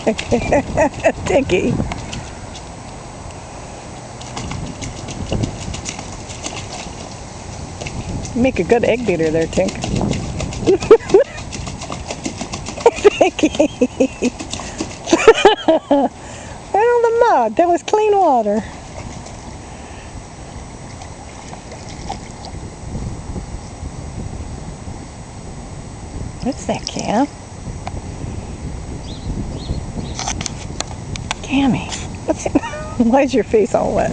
Tinky. Make a good egg beater there, Tink. Tinky. Right on the mug. That was clean water. What's that, Cam? Cammy, what's it? Why is your face all wet?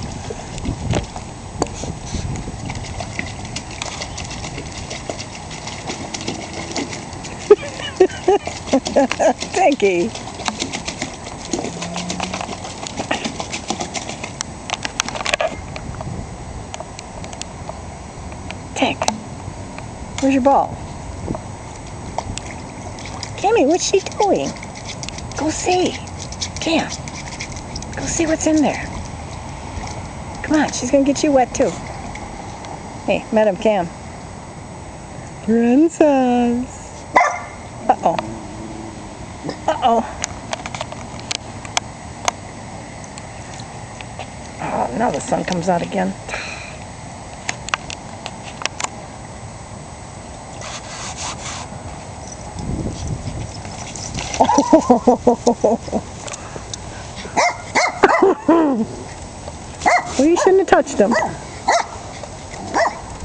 Tinky. Tink, where's your ball? Cammy, what's she doing? Go see. Cam, go see what's in there. Come on, she's gonna get you wet too. Hey, Madam Cam. Princess. Uh-oh. Uh-oh. Oh, now the sun comes out again. Well, you shouldn't have touched them.